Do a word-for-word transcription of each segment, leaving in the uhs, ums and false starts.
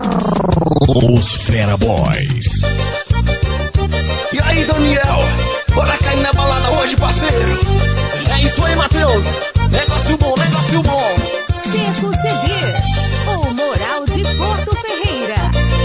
Os Fera Boys. E aí, Daniel? Bora cair na balada hoje, parceiro? É isso aí, Matheus. Negócio bom, negócio bom. Seco C D, o Moral de Porto Ferreira.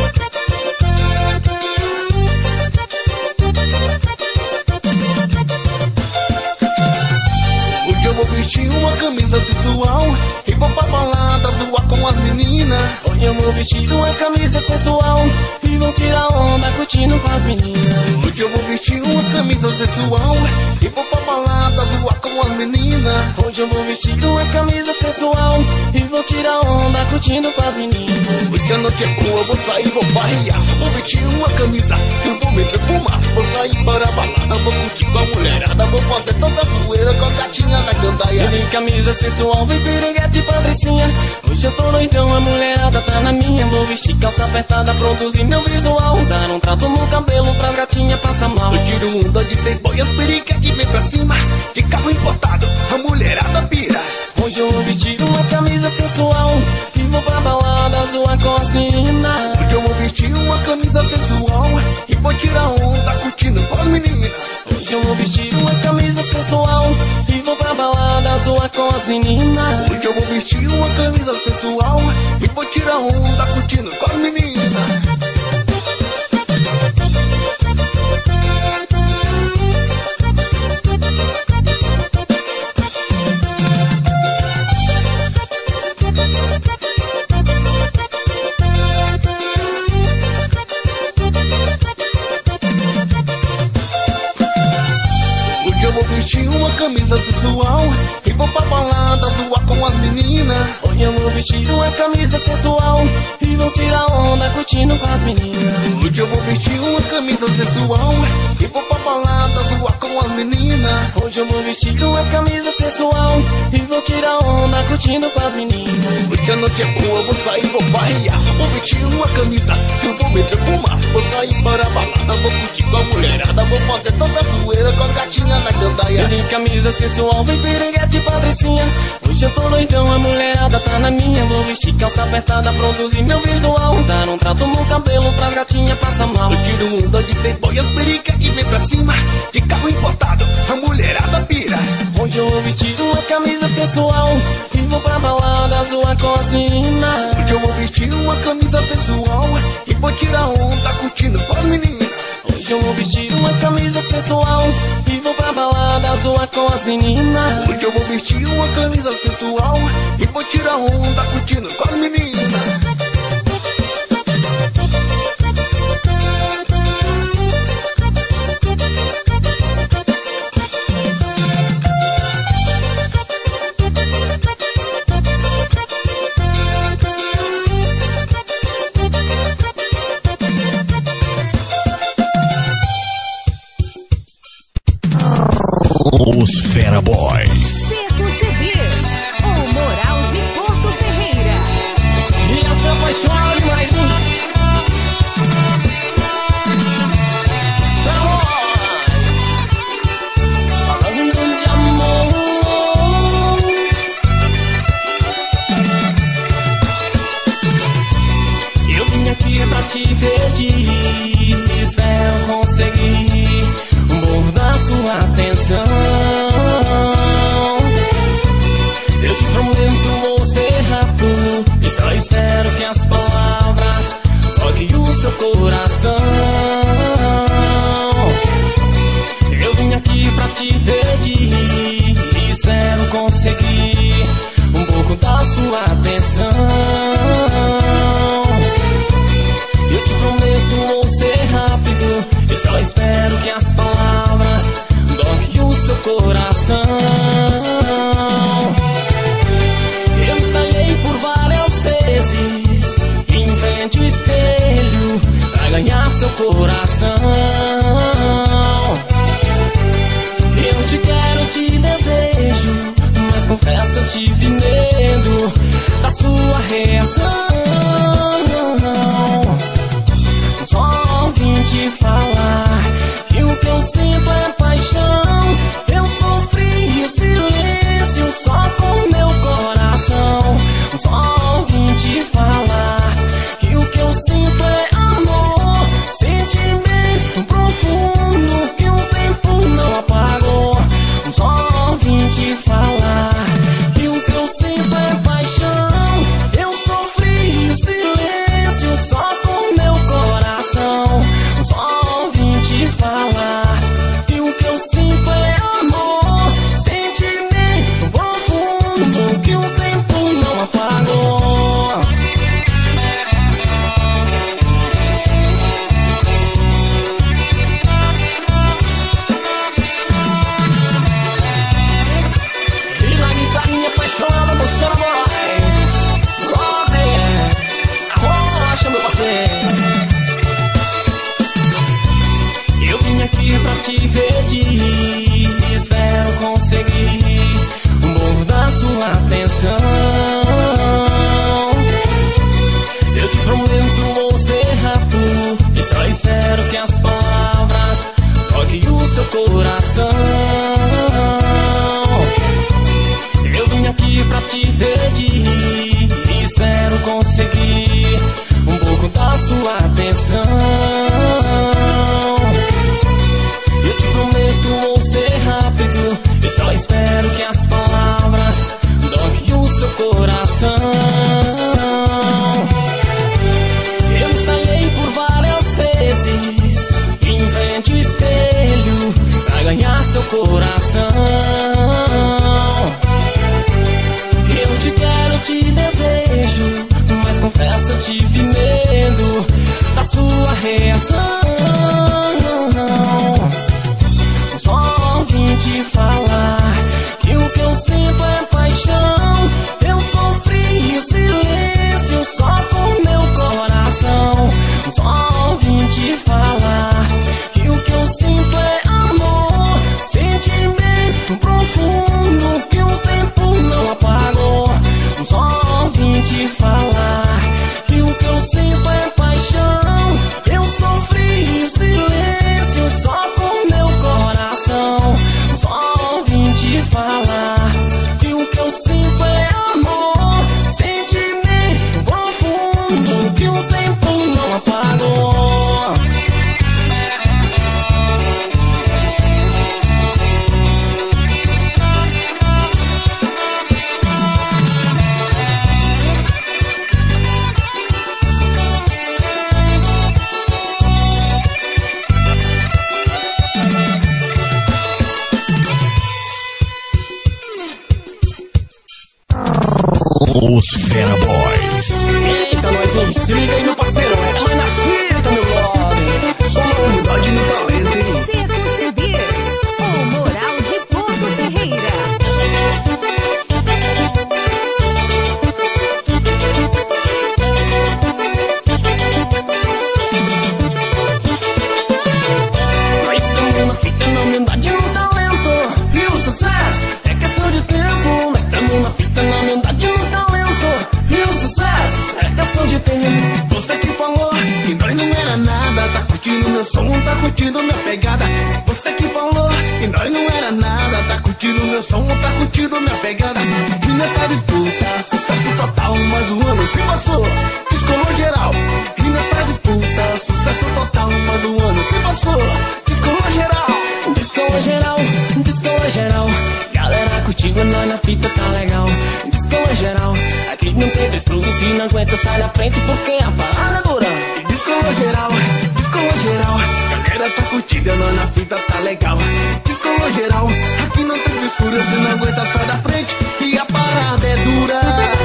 Hoje eu vou vestir uma camisa sensual e vou pra balada zoar com as meninas. Hoje eu vou vestir uma camisa sensual e vou tirar onda curtindo com as meninas. Hoje eu vou vestir uma camisa sensual e vou pra balada zoar com as meninas. Hoje eu vou vestir uma camisa sensual e vou tirar onda curtindo com as meninas. Hoje a noite é boa, vou sair, vou farrear. Vou vestir uma camisa, eu vou me perfumar. Vou sair para a balada, vou curtir com a mulherada. Vou fazer toda a zoeira com a gatinha na gandaia. De camisa sensual, vem piriguete, patricinha. Hoje eu tô doidão, a mulherada tá na minha. Vou vestir calça apertada, produzir meu visual. Dar um trato no cabelo pras gatinhas passar mal. Eu tiro onda de playboy, as piriguete vem pra cima. De carro importado, a mulherada pira. Hoje eu vou vestir uma camisa sensual e vou pra balada zoar com as meninas. Hoje eu vou vestir uma camisa sensual e vou tirar onda curtindo com as meninas. Hoje eu vou vestir uma camisa sensual e vou pra balada zoar com as meninas. Hoje eu vou vestir uma camisa sensual e vou tirar onda curtindo com as meninas. Uma camisa sensual e vou pra balada zoar com as meninas. Hoje eu vou vestir uma camisa sensual e vou tirar onda curtindo com as meninas. Hoje eu vou vestir uma camisa sensual e vou pra balada zoar com as meninas. Hoje eu vou vestir uma camisa sensual e vou tirar onda curtindo com as meninas. Hoje a noite é boa, vou sair, vou farrear. Vou vestir uma camisa, eu vou me perfumar. Vou sair para a balada, vou curtir com a mulherada. Vou fazer toda a zoeira com a gatinha na gandaia. De camisa sensual, vem piriguete, patricinha. Hoje eu tô doidão, a mulherada tá na minha. Vou vestir calça apertada, produzir meu visual. Dar um trato no cabelo pras gatinhas passar mal. Eu tiro onda de playboy, as piriguete vem pra cima. De carro importado, a mulherada pira. Hoje eu vou vestir uma camisa sensual e vou pra balada zoar com as meninas. Hoje eu vou vestir uma camisa sensual e vou tirar onda curtindo com as meninas. Hoje eu vou vestir uma camisa sensual e vou pra balada zoar com as meninas. Hoje eu vou vestir uma camisa sensual e vou tirar onda curtindo com as meninas. Os Fera Boys. Seco C D, o Moral de Porto Ferreira. E essa apaixonada demais, hein? Falando de amor. Eu vim aqui pra te pedir, espero conseguir um pouco da sua atenção. Eu te prometo, vou ser rápido e só espero que as palavras toquem o seu coração. Eu vim aqui pra te pedir e espero conseguir um pouco da sua atenção. Eu te prometo, vou ser rápido, eu só espero que as palavras toquem prometo vou ser rápido e só espero que as palavras toquem o seu coração. Eu vim aqui pra te pedir e espero conseguir um pouco da sua atenção. Eu te prometo vou ser rápido e só espero que as palavras toquem o seu coração. Eu ensaiei por várias vezes em frente ao espelho pra ganhar seu coração. Eu te quero, te desejo, mas confesso eu tive medo da sua reação. Só vim te falar que o que eu sinto é paixão. Eu sofri o silêncio só com meu coração. Só vim te falar que o que eu sinto é amor, sentimento profundo que o tempo não apagou. Só vim te falar que o que eu sinto é paixão. Eu sofri o silêncio só com meu coração. Só vim te falar que o que eu sinto é amor, sentimento profundo que o tempo não apagou. Os Fera Boys. Eita, nós, hein? Se liga aí, meu parceiro. É mais na fita, meu brother. Só uma humildade no talento, hein? Seco C Ds, o Moral de Porto Ferreira. Nós estamos na fita, na humildade no talento. E o sucesso é questão de tempo. Nós estamos na fita, na humildade no talento. E o sucesso é questão de tempo. Você que falou que nós não era nada, tá curtindo meu som, tá curtindo minha pegada. Você que falou que nós não era nada, tá curtindo meu som, tá curtindo minha pegada. E nessa disputa, sucesso total, mas o ano se passou, descolou geral. E nessa disputa, sucesso total, mas o ano se passou, descolou geral. Descola geral, descola geral. Galera curtindo, nós na fita tá legal. Descola geral, aqui não tem vez pro se não aguenta, sai da frente porque a parada é dura. Descolou geral, descolou geral. Galera tá curtida, nós na fita tá legal. Descolou geral, aqui não tem frescura, se não aguenta sai da frente e a parada é dura.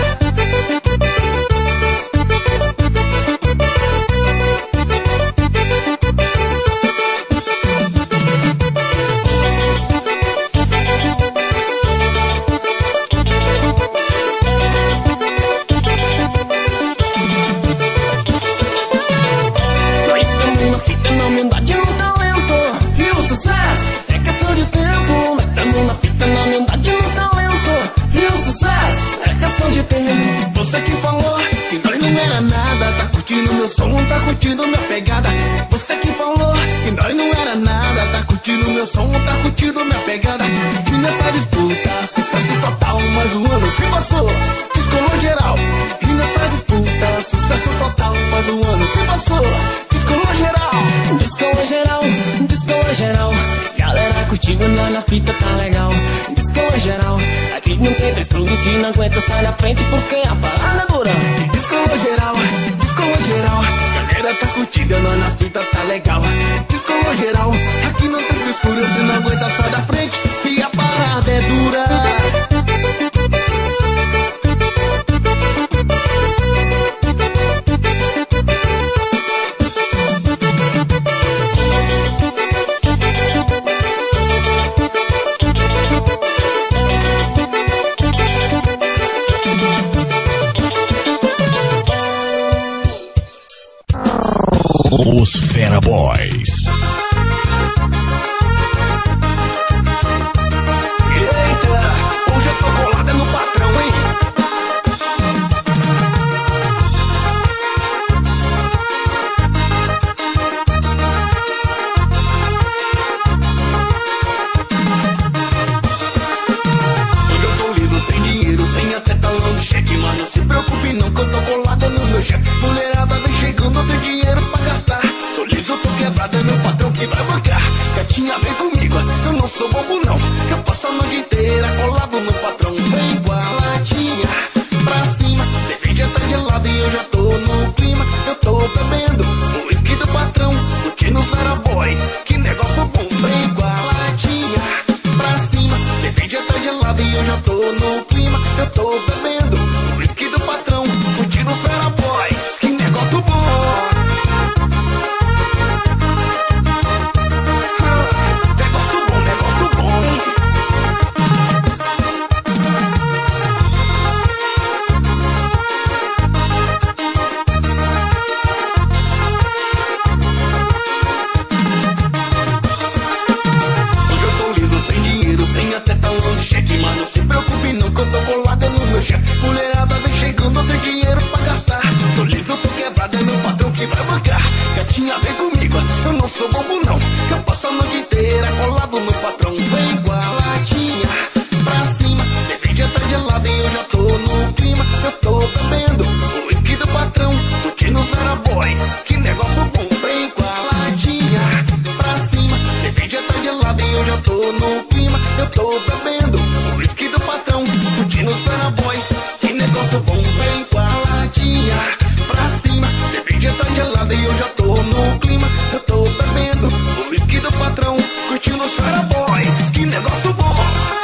Você que falou que nós não era nada, tá curtindo meu som, tá curtindo minha pegada. Você que falou que nós não era nada, tá curtindo meu som, tá curtindo minha pegada. E nessa disputa, sucesso total, mas o ano se passou, descolou geral. E nessa disputa, sucesso total, mas o ano se passou, descolou geral. Descola geral, descola geral. Galera curtindo, nós na fita tá legal. Descola geral, aqui não tem vez pro se não aguenta, sai da frente porque a parada é dura. Descolou geral, descolou geral. Galera tá curtida, nós na fita tá legal. Descolou geral, aqui não tem frescura, se não aguenta sai da frente e a parada é dura. Os Fera Boys. Eita, hoje eu tô colada no patrão, hein? Gatinha, vem comigo, eu não sou bobo não. Eu passo a noite inteira colado no patrão. Vem com a latinha pra cima, cerveja tá gelada e eu já tô no clima. Eu tô bebendo o whisky do patrão, curtindo os Vera Boys, que negócio bom. Vem com a latinha pra cima, cerveja tá gelada e eu já tô no clima. Eu tô bebendo o whisky do patrão, curtindo os Vera Boys, que negócio bom. Cheque, mas não se preocupe não que eu tô colado no meu chefe. Mulherada vem chegando, eu tenho dinheiro pra gastar. Tô liso, tô quebrado, é meu patrão que vai bancar. Gatinha, vem comigo, eu não sou bobo não. Eu passo a noite inteira colado no patrão. Vem com a latinha pra cima, cerveja tá gelada e eu já tô no clima. Eu tô bebendo o whisky do patrão, curtindo os Vera Boys, que negócio bom. Vem com a latinha pra cima, cerveja tá gelada e eu já tô no clima. Eu tô bebendo o whisky do patrão, curtindo os Vera Boys, que negócio bom. Vem com a latinha pra cima, cerveja tá gelada e eu já tô no clima. Eu tô bebendo o whisky do patrão, curtindo os Vera Boys, que negócio bom.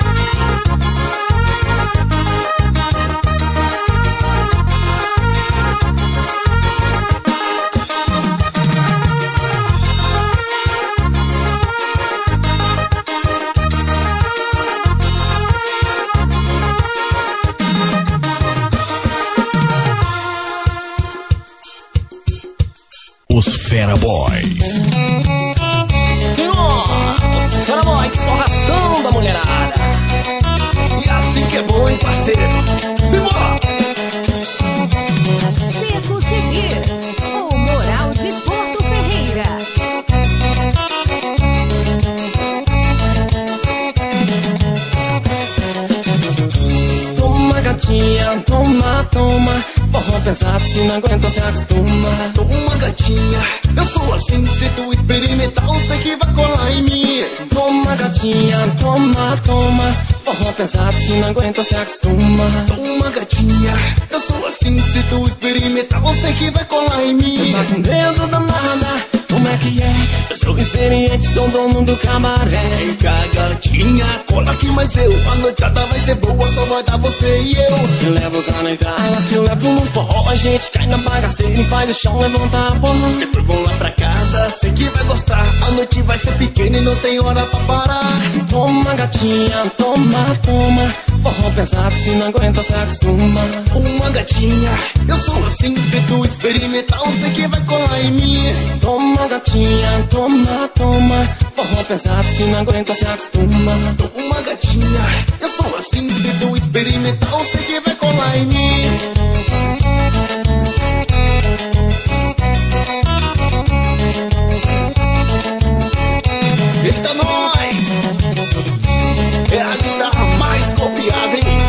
Os Vera Boys. Senhor, os Vera Boys só arrastando a mulherada. E assim que é bom, hein, parceiro? Simbora! Seco Seguirs, o Moral de Porto Ferreira. Toma, gatinha, toma, toma. Forró pesado, se não aguenta, se acostuma. Toma, gatinha, eu sou assim. Se tu experimentar, eu sei que vai colar em mim. Toma, gatinha, toma, toma. Forró pesado, se não aguenta, se acostuma. Toma, gatinha, eu sou assim. Se tu experimentar, eu sei que vai colar em mim. Você tá com medo da nada, como é que é? Eu sou experiente, sou dono do cabaré. Vem cá, gatinha, cola aqui mais eu. A noitada vai ser boa, só vai dar você e eu. Te levo pra noitada, te levo no forró. A gente cai na bagaceira e faz o chão levantar a porra. Depois vamos lá pra casa, sei que vai gostar. A noite vai ser pequena e não tem hora pra parar. Toma, gatinha, toma, toma. Forró pesado, se não aguenta, se acostuma. Toma, gatinha, eu sou assim. Se tu experimentar, eu sei que vai colar em mim. Toma, gatinha, toma, toma. Forró pesado, se não aguenta, se acostuma. Toma, gatinha, eu sou assim. Se tu experimentar, eu sei que vai colar em mim. Eita, nós! É a guitarra mais copiada, hein?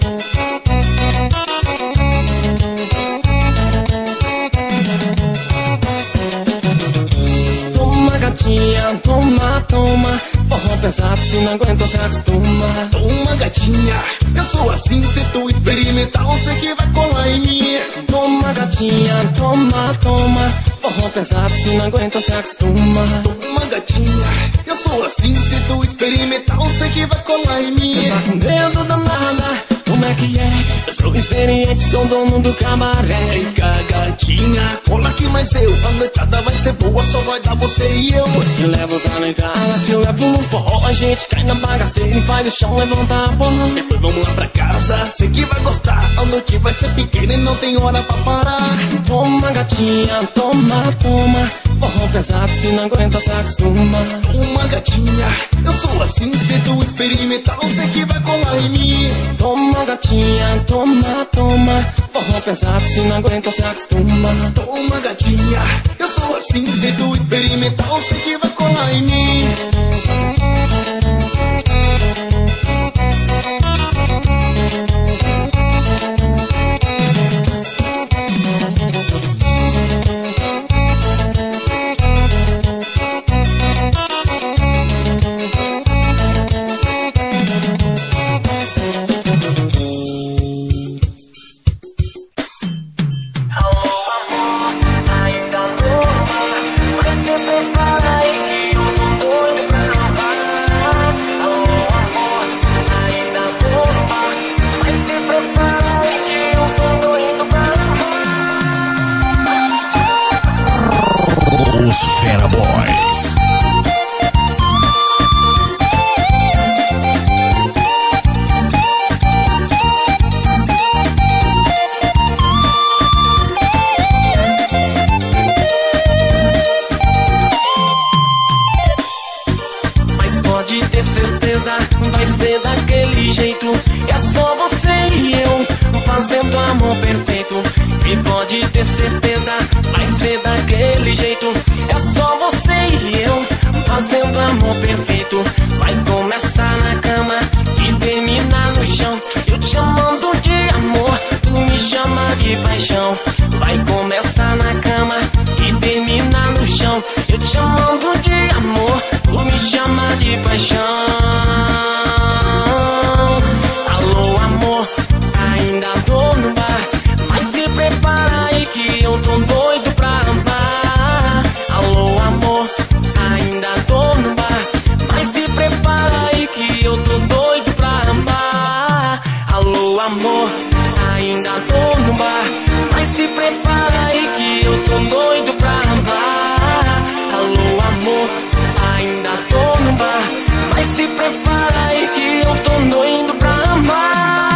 Toma, gatinha, toma, toma. Forró pesado, se não aguenta, se acostuma. Toma, gatinha, eu sou assim. Se tu experimentar, eu sei que vai colar em mim. Toma, gatinha, toma, toma. Forró pesado, se não aguenta, se acostuma. Toma, gatinha, eu sou assim. Se tu experimentar, eu sei que vai colar em mim. Você tá com medo da nada, como é que é? Eu sou experiente, sou dono do cabaré. Vem cá, gatinha, cola aqui mais eu. A noitada vai ser boa, só vai dar você e eu. Te levo pra noitada, te levo no forró. A gente cai na bagaceira e faz o chão levantar a porra. Depois vamos lá pra casa, sei que vai gostar. A noite vai ser pequena e não tem hora pra parar. Toma, gatinha, toma, toma. Forró pesado, se não aguenta, se acostuma. Toma, gatinha, eu sou assim. Se tu experimentar, eu sei que vai colar em mim. Toma, gatinha, toma, toma. Forró pesado, se não aguenta, se acostuma. Toma, gatinha, eu sou assim. Se tu experimentar, eu sei que vai colar em mim. Os Fera Boys. Mas pode ter certeza, vai ser daquele jeito. É só você e eu fazendo amor perfeito. E pode ter certeza, vai ser daquele jeito. É só você e eu fazendo amor perfeito. Vai começar na cama e terminar no chão. Eu te chamando de amor, tu me chama de paixão. Vai começar na cama e terminar no chão. Eu te chamando de amor, tu me chama de paixão. Alô amor, ainda tô no bar, mas se prepara aí que eu tô doido pra amar. Alô amor, ainda tô no bar, mas se prepara aí que eu tô doido pra amar. Alô amor, ainda tô no bar, mas se prepara aí que eu tô doido pra amar. Alô amor, ainda tô no bar, mas se prepara aí que eu tô doido pra amar.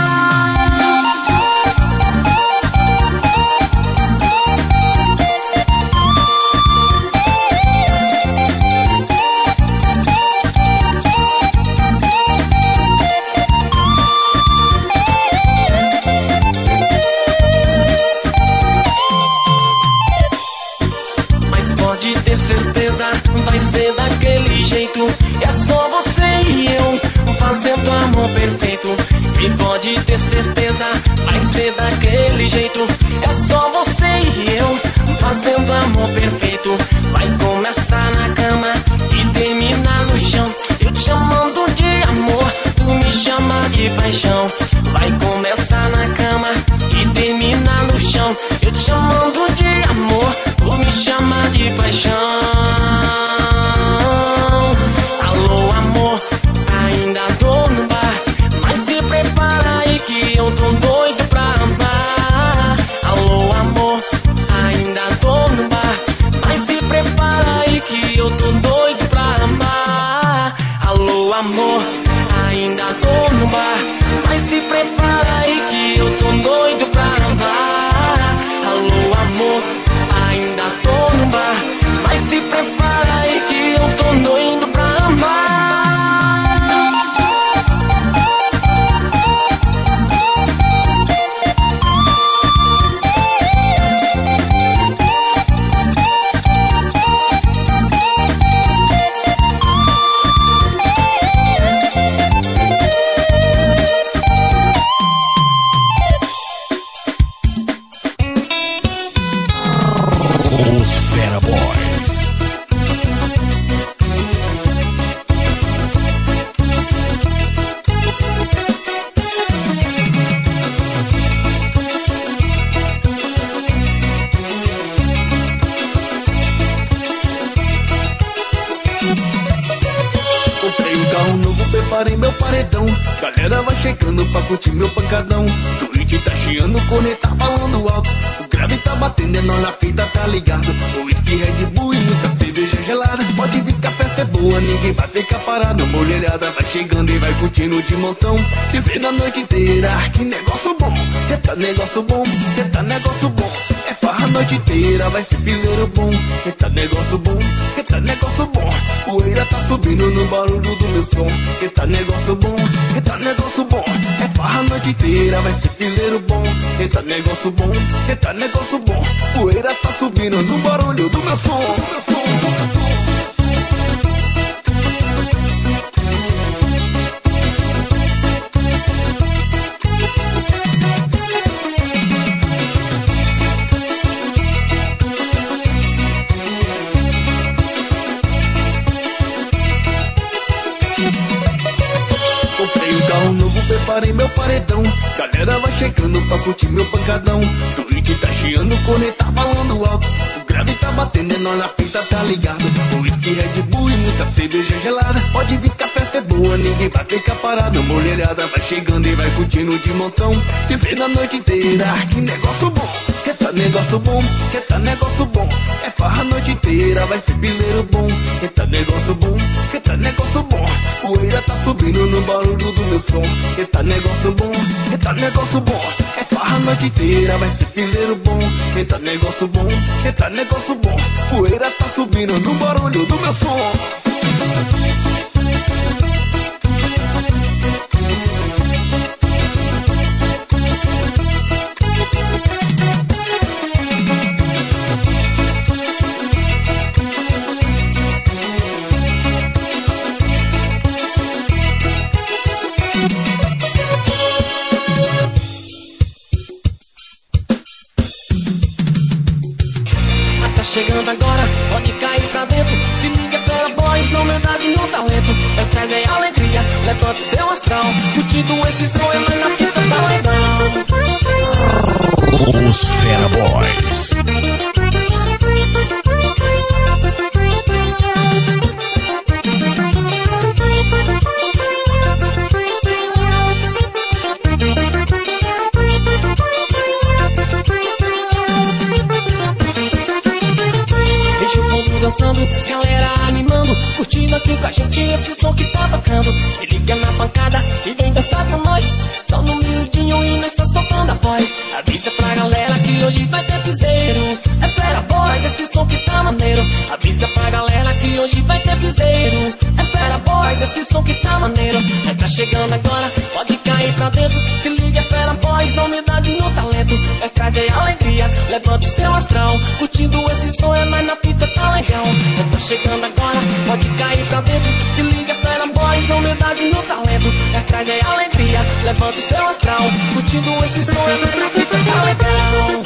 Mas pode ter certeza, vai ser daquele jeito. É só você e eu fazendo amor perfeito. E pode ter certeza, vai ser daquele jeito. É só você e eu fazendo amor perfeito. Vai começar na cama e terminar no chão. Eu te chamando de amor, tu me chama de paixão. Vai começar na cama e terminar no chão. Eu te chamando de amor, tu me chama de paixão. Alô amor, ainda tô no bar, mas se prepara aí que eu tô doido pra amar. Alô amor, ainda tô no bar, mas se prepara aí que eu tô doido pra amar. Alô amor, ainda tô no bar, mas se prepara aí que eu tô doido pra amar. Alô amor, ainda tô no bar, mas se prepara aí que eu tô doido pra amar. Os Fera Boys. Comprei um carro novo, preparei meu paredão. Galera vai chegando pra curtir meu pancadão. Twitch tá chiando, o cornet tá falando alto. O grave tá batendo, é nós na fita, tá ligado? O whisky, Red Bull e muita cerveja gelada. Pode vir que a festa é boa, ninguém vai ficar parado. Mulherada vai chegando e vai curtindo de montão. Dizendo a noite inteira, que negócio bom. Que tá negócio bom, que tá negócio bom. É farra a noite inteira, vai ser piseiro bom. Que tá negócio bom, que tá negócio bom. Poeira tá subindo no barulho do meu som. Que tá negócio bom, que tá negócio bom. É farra a noite inteira, vai ser piseiro bom. Que tá negócio bom, que tá negócio bom. Poeira tá subindo no barulho do meu som, do meu som, do meu som. Comprei um carro novo, preparei meu paredão. Galera vai chegando pra curtir meu pancadão. Twitch tá chiando, o cornet tá falando alto. O grave tá batendo, é nós na fita, tá ligado? O whisky, Red Bull e muita cerveja gelada. Pode vir que a festa é boa, ninguém vai ficar parado. Mulherada vai chegando e vai curtindo de montão. Dizendo a noite inteira, que negócio bom. Que tá negócio bom, que tá negócio bom. É farra a noite inteira, inteira vai ser piseiro bom. Eita negócio bom, eita negócio bom. Poeira tá subindo no barulho do meu som. Eita negócio bom, eita negócio bom. É farra a noite inteira, vai ser piseiro bom. Eita negócio bom, eita negócio bom. Poeira tá subindo no barulho do meu som. Chegando agora, pode cair pra dentro. Se liga pela voz, na humildade no talento. Mas traz é alegria, levanta o seu astral. Curtindo esse som, é mais na fita, tá legal. Os Fera Boys. Dançando, galera animando, curtindo aqui com a gente esse som que tá tocando. Se liga na pancada e vem dançar com nós. Só no miudinho e nós só soltando a voz. Avisa pra galera que hoje vai ter piseiro. É Fera Boys, esse som que tá maneiro. Avisa pra galera que hoje vai ter piseiro. É Fera Boys, esse som que tá maneiro. Já tá chegando agora, pode cair pra dentro. Se liga, é Fera Boys, na humildade e no talento. Mas traz aí alegria, levanta o seu astral. Curtindo esse som, é mais na fita, tá legal. Já tá chegando agora, pode cair pra dentro. Se liga, Fera Boys, na humildade e no talento. Mas traz aí alegria, levanta o seu astral. Curtindo esse som, é mais na fita, tá legal.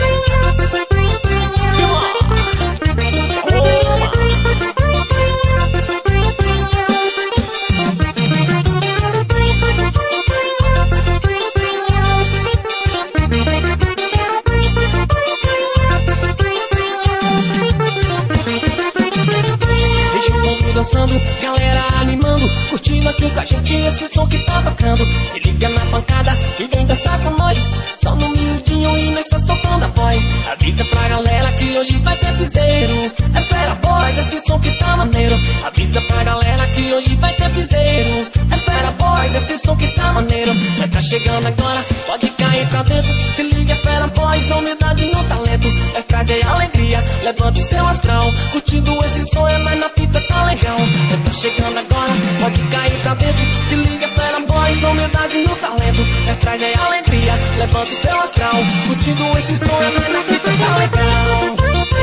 Dançando, galera animando, curtindo aqui com a gente esse som que tá tocando. Se liga na pancada e vem dançar com nós. Só no miudinho e nós só soltando a voz. Avisa pra galera que hoje vai ter piseiro. É Fera Boys, esse som que tá maneiro. Avisa pra galera que hoje vai ter piseiro. É Fera Boys, esse som que tá maneiro. Já tá chegando agora, pode cair pra dentro. Se liga, Fera Boys, na humildade e no talento. Mas traz aí alegria, levanta o seu astral. Curtindo esse som, é mais na fita, tá legal. Já tá chegando agora, pode cair pra dentro. Se liga, Fera Boys, na humildade e no talento. Mas traz aí alegria, levanta o seu astral. Curtindo esse som, é mais na fita, tá legal.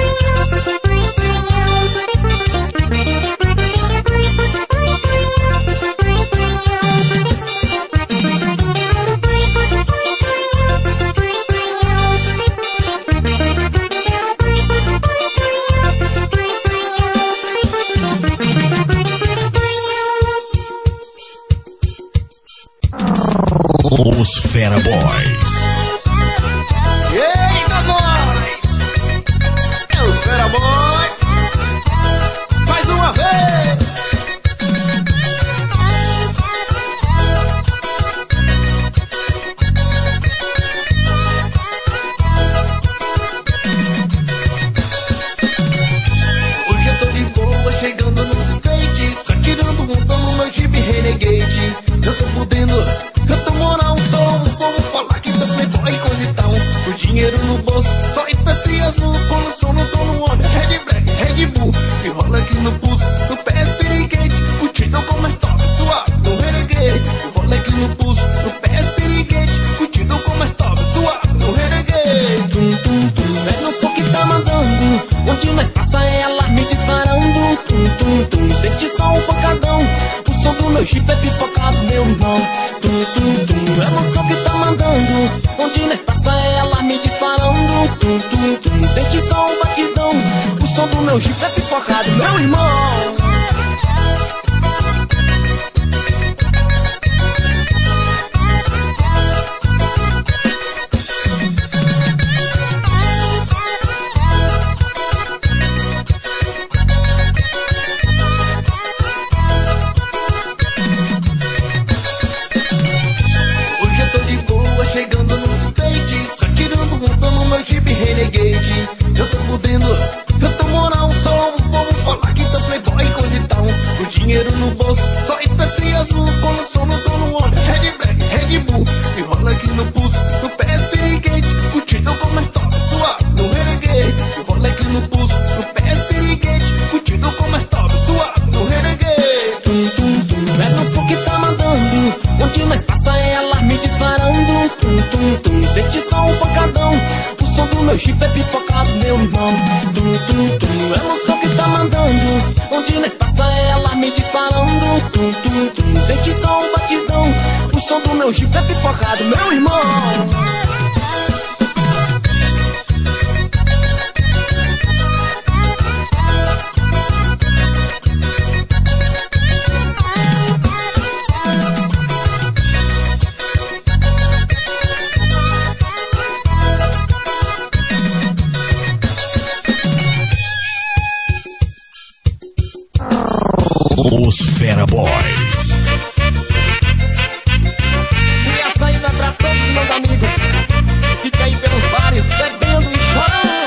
Os Fera Boys. Eita, nós! É os Fera Boys! Mais uma vez! Hoje eu tô de boa, chegando nos States. Só tirando um tom no meu Jeep Renegade. Eu tô podendo... Eu tô moral, só o povo falar que tô playboy e coisa e tal. O dinheiro no bolso, só em P C azul. Quando sou no tô no onda, Red Black, Red Bull. E rola aqui no pulso, no pé piriguete. Curtindo como é top, suave, no renegade. E rola aqui no pulso, no pé piriguete. Curtindo como é top, suave, no renegade. Tum, tum, tum, é no som que tá mandando. Onde mais passa é alarme disparando. Tum, tum, tum, sente só um pancadão. O som do meu Jeep é pipocado, meu irmão. Tum, tum, tum, é no som que tá mandando. Onde nós passa é alarme disparando. Tum, tum, tum, sente só um batidão. O som do meu Jeep é pipocado, meu irmão. Chegando nos States, só tirando um tom no meu Jeep Renegade. Eu tô podendo, eu tô moral, só o meu chifre é pipocado, meu irmão. Tum, tum, tum, é o som que tá mandando. Onde nós passa é alarme disparando. Tum, tum, tum, sente só um batidão. O som do meu chifre é pipocado, meu irmão. Os Fera Boys. E a saída pra todos os meus amigos. Fica aí pelos bares, bebendo e chorando.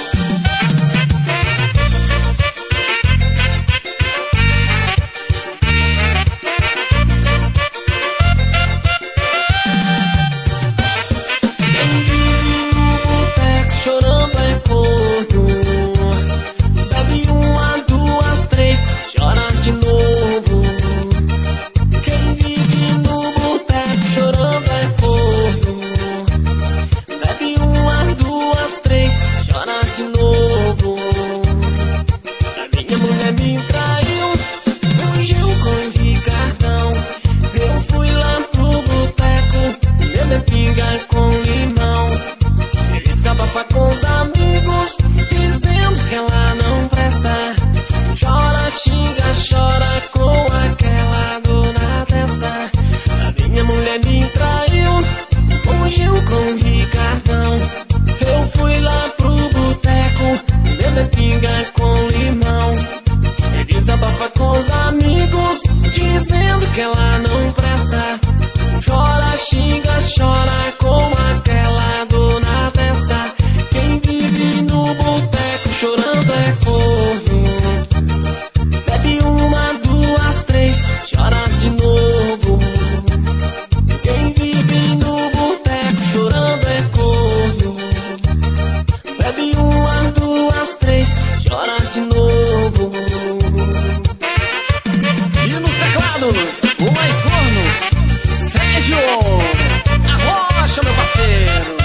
Quem vive no boteco chorando é corno. Bebe uma, duas, três, chora de novo. Quem vive no boteco chorando é corno. Bebe uma, duas, três, chora de novo. A minha mulher me traiu, fugiu com o Ricardão. Eu fui lá pro boteco, bebendo pinga com limão. Ele desabafa com os amigos, dizendo que ela não presta. Chora, xinga, chora com aquela dor na testa. A minha mulher me traiu, fugiu com o Ricardão. Eu fui lá pro boteco, bebendo pinga com limão. Ele desabafa com os amigos, dizendo que ela não presta. Chora, xinga, chora com aquela dor na testa. Quem vive no boteco chorando é corno. Bebe uma, duas, três, chora de novo. Quem vive no boteco chorando é corno. Bebe uma, duas, três, chora de novo. E nos teclados, o mais corno, Sérgio Arrocha, meu parceiro.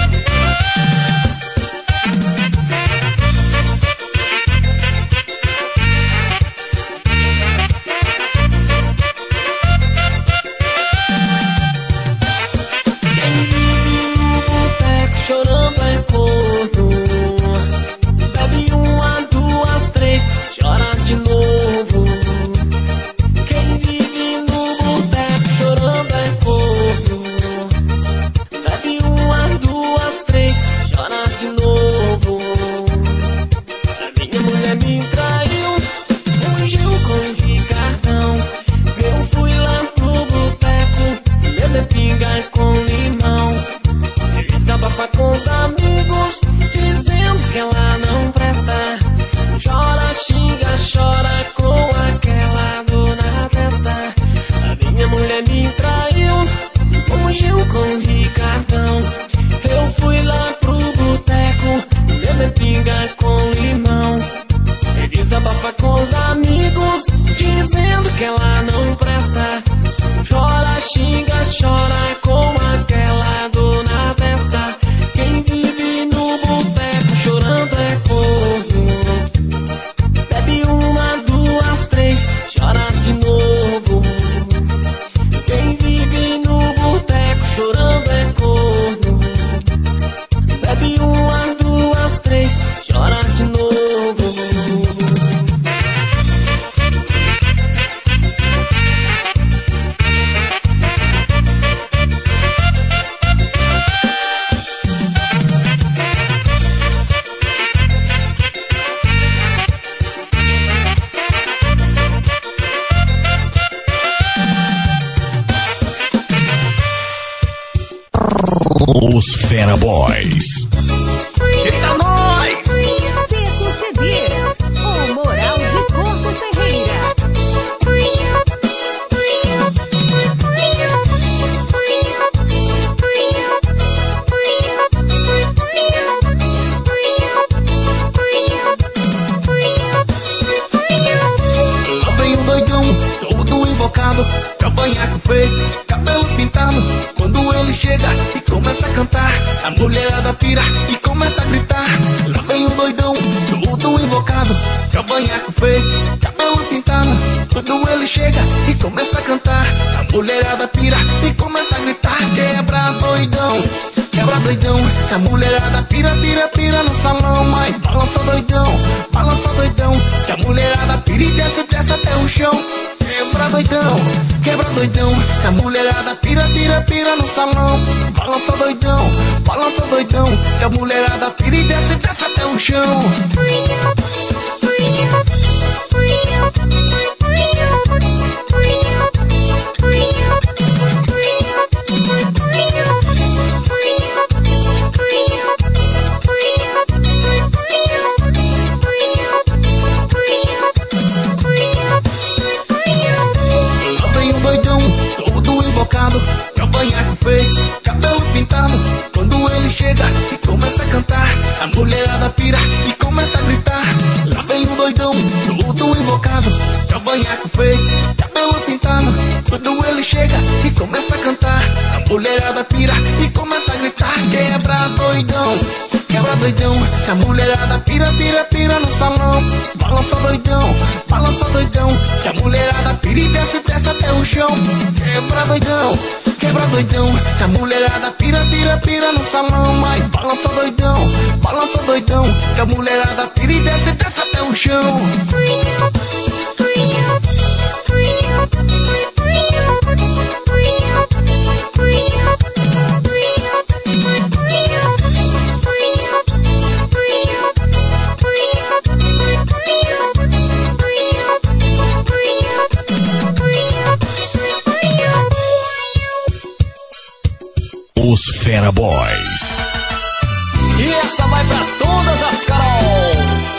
Quem vive no boteco chorando é corno. Bebe uma, duas, três, chora de novo. Quem vive no boteco chorando é corno. Bebe uma, duas, três, chora de novo. A minha mulher me traiu, fugiu com o Ricardão. Eu fui lá pro boteco, bebendo pinga com limão. Ele desabafa com os amigos, dizendo que ela não presta. Chora, xinga, chora com aquela dor na testa. A minha mulher me traiu, fugiu com o Ricardão. Eu fui lá pro boteco, bebendo pinga com limão. Ele desabafa com os amigos, dizendo que ela não presta. Chora, xinga, chora com aquela dor na testa. Quem vive no boteco chorando é corno. Bebe uma, duas, três, chora de novo. Quem vive no boteco chorando é corno. Bebe uma, duas, três, chora de novo. Os Fera Boys. Eita, nós! Seco C Ds, o Moral de Porto Ferreira. Lá vem o doidão, todo invocado, cavanhaque feito, cabelo pintado. Quando ele chega e começa a cantar, a mulherada pira e começa a a gritar. Lá vem o doidão, tudo invocado, cavanhaque feio, cabelo pintado. Quando ele chega e começa a cantar, a mulherada pira e começa a gritar. Quebra doidão, quebra doidão, a mulherada pira, pira, pira no salão. Mas balança doidão, balança doidão, que a mulherada pira e desce, desce até o chão. Quebra doidão, quebra doidão, que a mulherada pira, pira, pira no salão. Balança doidão, balança doidão, que a mulherada pira e desce, desce até o chão. Cavanhaque feio, cabelo pintado. Quando ele chega e começa a cantar, a mulherada pira e começa a gritar. Lá vem o doidão, tudo invocado, cavanhaque feio, cabelo pintado. Quando ele chega e começa a cantar, a mulherada pira e começa a gritar. Quebra doidão, quebra doidão, a mulherada pira, pira, pira no salão. Balança doidão, balança doidão, que a mulherada pira e desce, desce até o chão. Quebra doidão, quebra doidão, que a mulherada pira, pira, pira no salão. Mas balança doidão, balança doidão, que a mulherada pira e desce, desce até o chão. Os Fera Boys. E essa vai pra todas as Carol.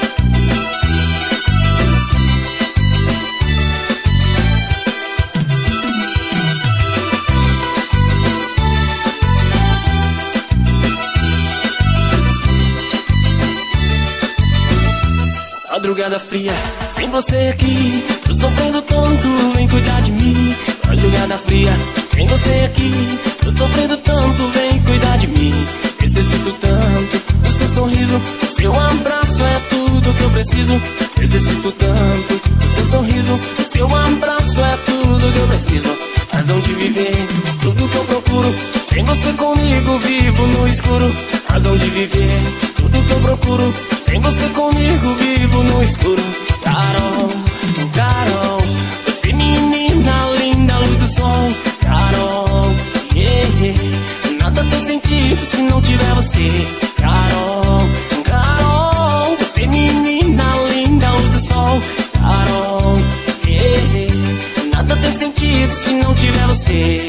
Madrugada fria, sem você aqui, tô sofrendo tanto, vem cuidar de mim. Madrugada fria, sem você aqui, tô sofrendo tanto, vem cuidar de mim. Necessito tanto, o seu sorriso, o seu abraço é tudo que eu preciso. Necessito tanto, o seu sorriso, o seu abraço é tudo que eu preciso. Razão de viver, tudo que eu procuro, sem você comigo vivo no escuro. Razão de viver, tudo que eu procuro, sem você comigo vivo no escuro. Carol, Carol, você menina linda, luz do sol. Carol, yeah, yeah. Nada tem sentido se não tiver você. Carol, Carol, você menina linda, luz do sol. Carol, yeah, yeah. Nada tem sentido se não tiver você.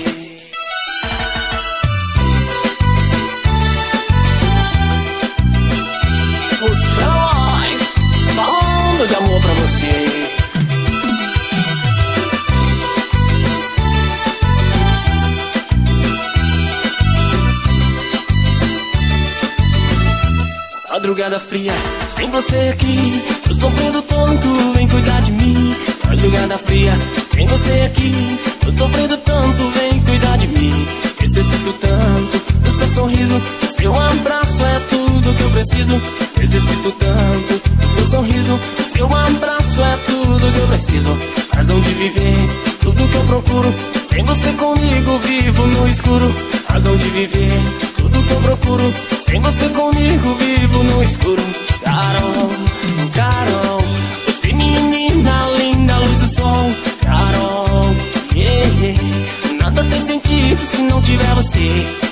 Os heróis falando de amor pra você. Madrugada fria, sem você aqui, tô sofrendo tanto, vem cuidar de mim. Madrugada fria, sem você aqui, tô sofrendo tanto, vem cuidar de mim. Necessito tanto do seu sorriso, do seu abraço é tudo que eu preciso. Necessito tanto do seu sorriso, do seu abraço é tudo que eu preciso. Razão de viver, tudo que eu procuro, sem você comigo vivo no escuro. Razão de viver, tudo que eu procuro, sem você comigo vivo no escuro. Carol, Carol, você menina linda, luz do sol. Carol, yeah, yeah. Nada tem sentido se não tiver você.